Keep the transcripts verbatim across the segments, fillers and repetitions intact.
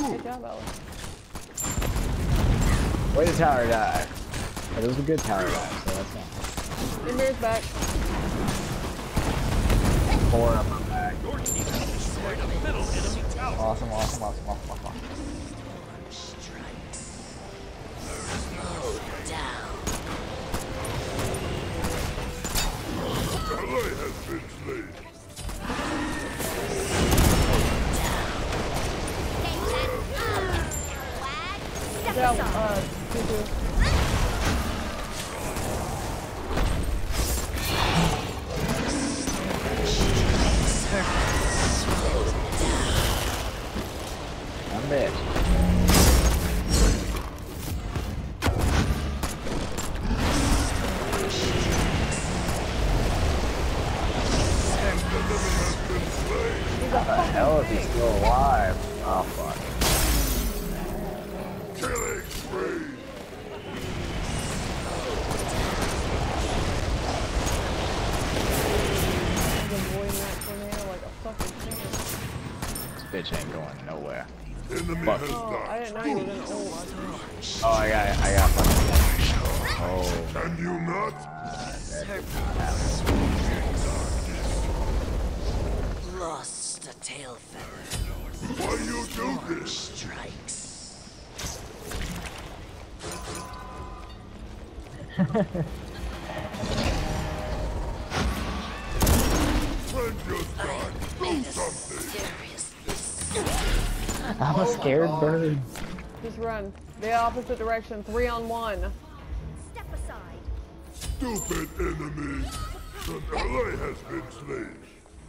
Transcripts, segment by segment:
Good job, Alex. Way to tower die. But it was a good tower die, so that's fine. Inver's back. Four of them back. Your team has destroyed a middle enemy tower. Awesome, awesome, awesome, awesome, awesome. Ally has been slain. Yeah, uh, two, two. One bit. How the hell is he still alive? Oh fuck. Killing spree. He's avoiding that tornado like a fucking champ. This bitch ain't going nowhere. Enemy Fuck. has Oh, I died. didn't know you were gonna ult. Oh, I got it. I got fucking. Oh, Can you not? Lost a tail feather. Why you do this? Strikes. Friend just died. Do something. Seriously. I'm a scared bird. Just run. The opposite direction. Three on one. Step aside. Stupid enemy. An ally has been slain.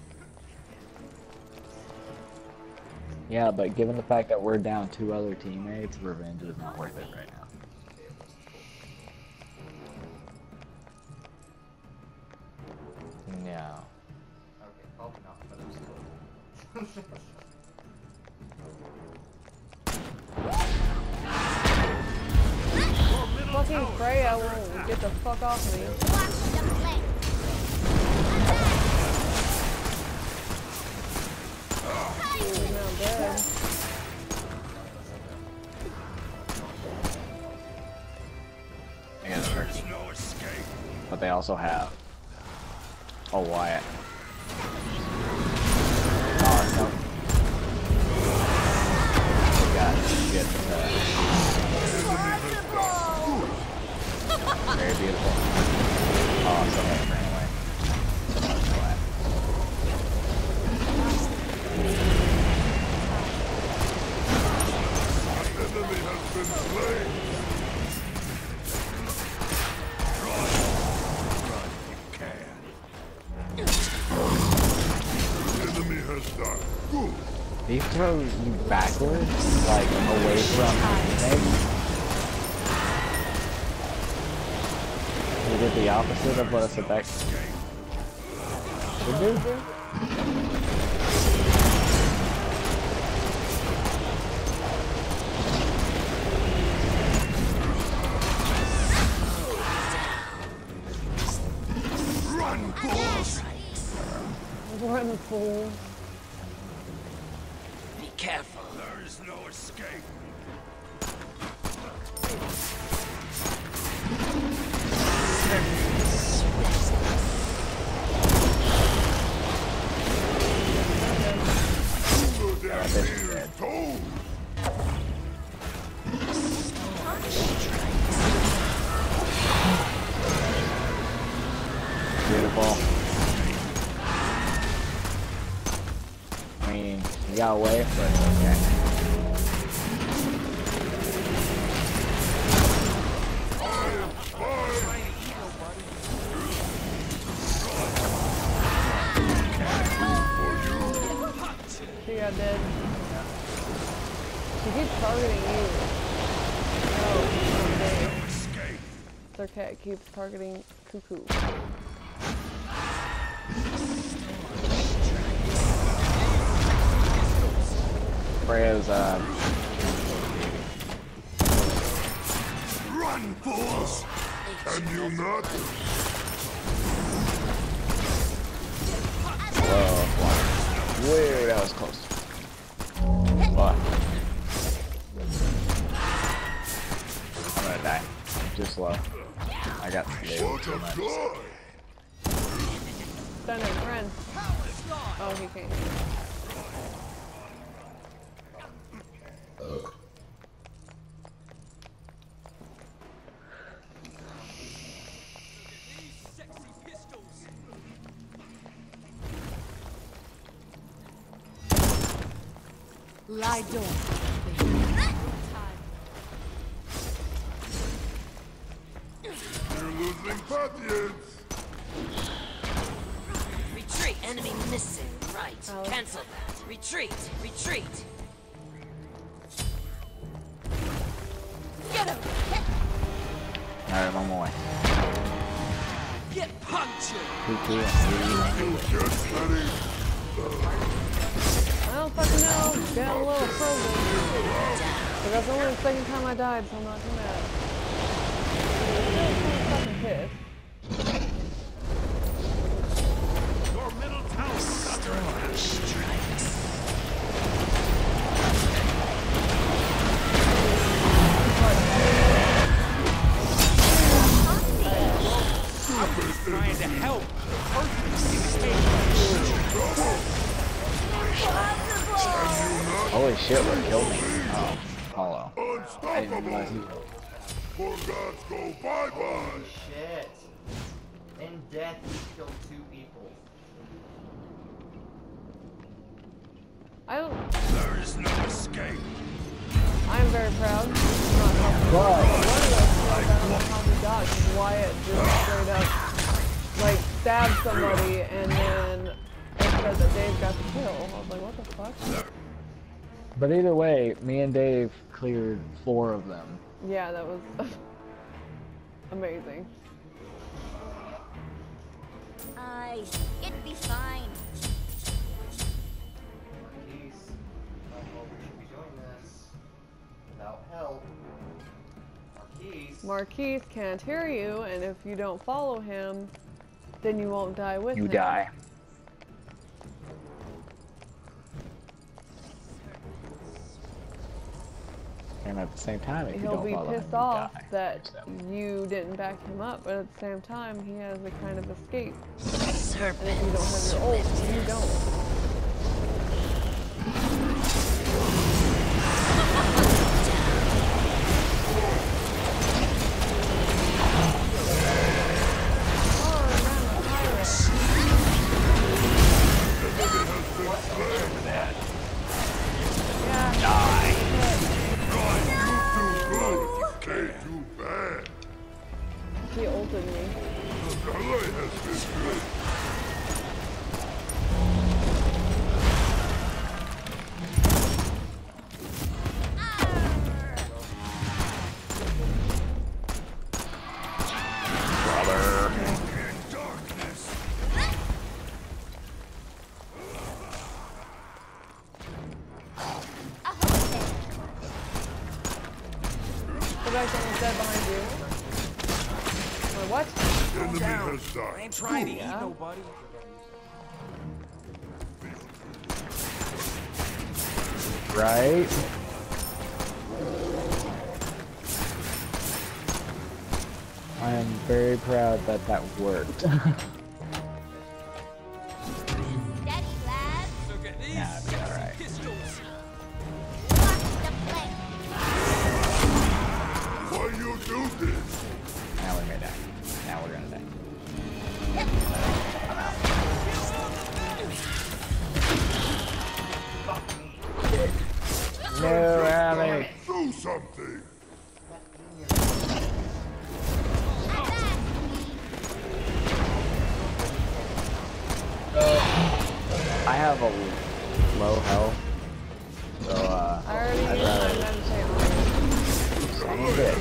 Yeah, but given the fact that we're down two other teammates, revenge is not worth it right now. No. Okay, probably not, but I'm still. Fucking Freya won't get the fuck off me. Watch the flank. He's now dead. Yeah, that's There's no escape. but they also have a Wyatt. Oh, no. They got shit. Uh, very beautiful. Oh, so many ran away. So much flat. Enemy has been slain. Enemy has died. Good. They throw you backwards, like away from teammates. You did the opposite of what a Sebek would do. Run, fools. Run, fool. Be careful. There is no escape. Their fear is told. Beautiful. I mean, you got away, but okay. She got dead. She keeps targeting you. Oh, okay. Escape. Their cat keeps targeting Cuckoo. Freya's, uh, Run, fools. Can you not? whoa, whoa, that was close. But slow. I got scared What too a much. guy! Thunder, run. Oh, he can't. Lie down. You're losing patience! Retreat. Enemy missing. Right. Alex. Cancel that. Retreat. Retreat. Get him. Alright, I'm away. Get punctured. Cuckoo and Just ready. I don't fucking know. Get a little frozen. But that's only the second time I died, so I'm not too mad. I'm fucking pissed. Your middle tower is under attack. Strikes. Trying to help. holy shit, what killed me? Oh, Hollow. I didn't realize he Unstoppable! For gods go bye-bye! Holy shit. In death, he killed two people. I don't. There is no escape. I'm very proud. I'm not comfortable. But- One of those two, I don't know how we got, because Wyatt just straight up, like, stabbed somebody, and then it said that Dave got the kill. I was like, what the fuck? But either way, me and Dave cleared four of them. Yeah, that was amazing. I. It'd be fine. Marquise, I don't know if we should be doing this without help. Marquise. Marquise can't hear you, and if you don't follow him, then you won't die with You him. die. And at the same time, if you He'll don't be follow him, pissed you off die. that you didn't back him up, but at the same time, he has a kind of escape. Serpent. And if you don't have your ult, you don't. Ain't too bad. He ulted me. The ally has been good. In darkness. The guy someone's dead behind you. Wait, what? Enemy down. has I died. ain't trying to Yeah. eat nobody. Right? I am very proud that that worked. Steady, lads. Look at these Nah, it'll be alright. pistols. Watch the flank. Why you do this? Now we're gonna die. Now we're gonna die. No, Abby. Do something. I have a low health, so uh, I already I'd used my rather meditate on it. son of a bitch.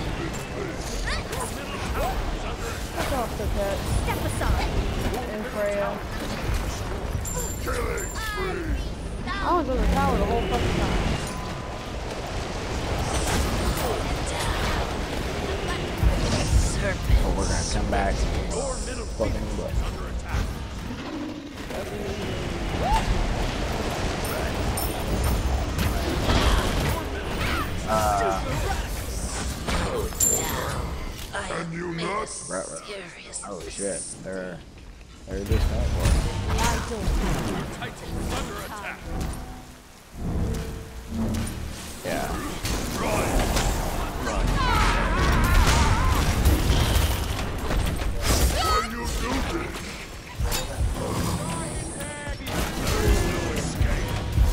Fuck off, the pet. Step aside. And Freya. Killing spree. I was in the tower the whole fucking time. Serpent. But we're gonna come back. Your middle Fucking look. is under attack. Uh, I Can you not? Right, right. Serious. Holy shit. They're they're just going for it. Titans under attack. Yeah. Why you do this? No escape.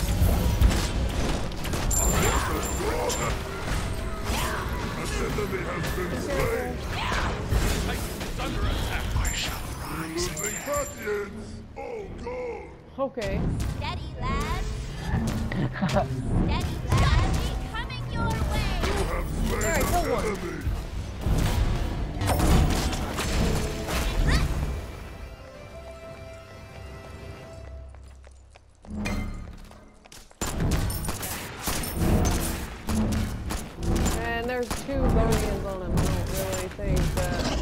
An enemy has been slain. Titans under attack. Losing Guardians. Oh god. Okay. Steady, lads. Steady, lads. Coming your way. You have slain There, I killed an one. enemy. And there's two guardians on him. I don't really think that.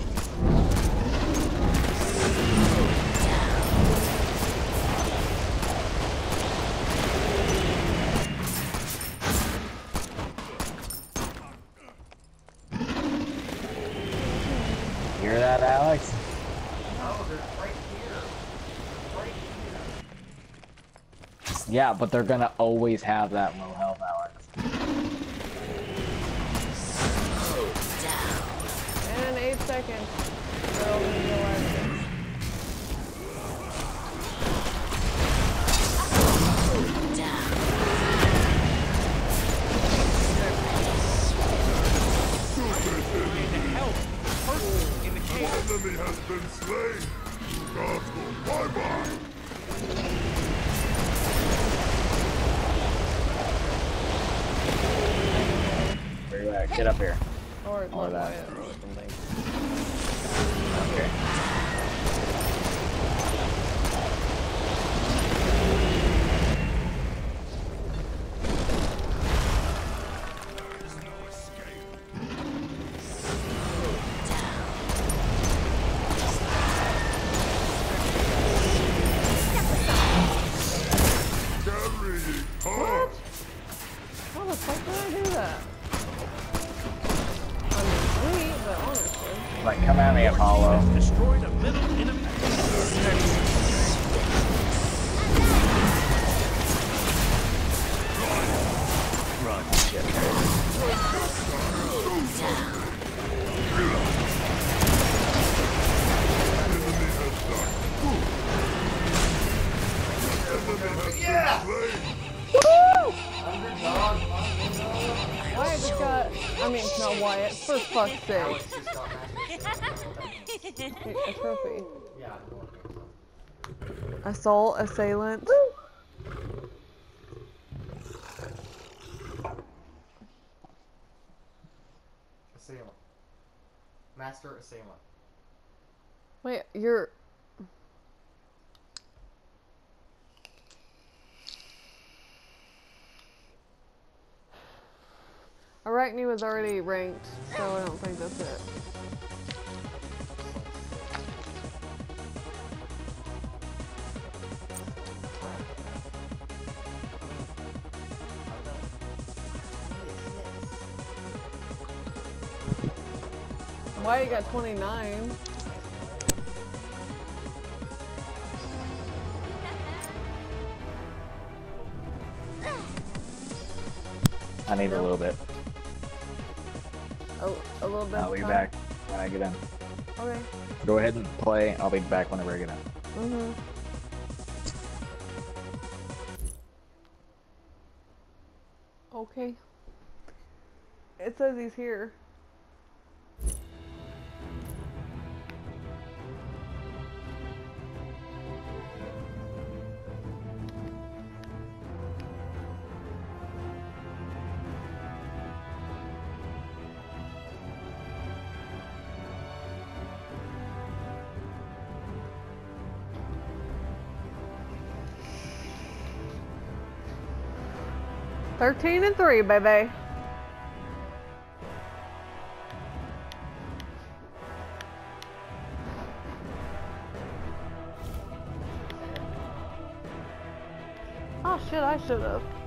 Hear that, Alex? No, they're right here. Right here. Yeah, but they're gonna always have that low health, Alex. And in eight seconds. They're all gonna be alive. Enemy has been slain. Gods go bye-bye. Where you at? Get up here. Or Or Lord that. Wyatt or something. Okay. There's no escape. Carrying hard. How the fuck did I do that? I mean, sweet, but honestly. Like, come at me, Apollo. Destroyed a middle enemy. Run, shit. Yeah! Woo! Underdog. Wyatt just got. I mean, not Wyatt. For fuck's sake. Alex just got matched. A trophy. Yeah, I'm going. Assault, assailant. Assailant. Master assailant. Wait, you're. Arachne was already ranked, so I don't think that's it. Why you got twenty-nine? I need a little bit. Oh, a little bit. I'll of be time? back when I get in. Okay. Go ahead and play. I'll be back whenever I get in. Mm-hmm. Okay. It says he's here. Thirteen and three, baby. Oh shit, I should have.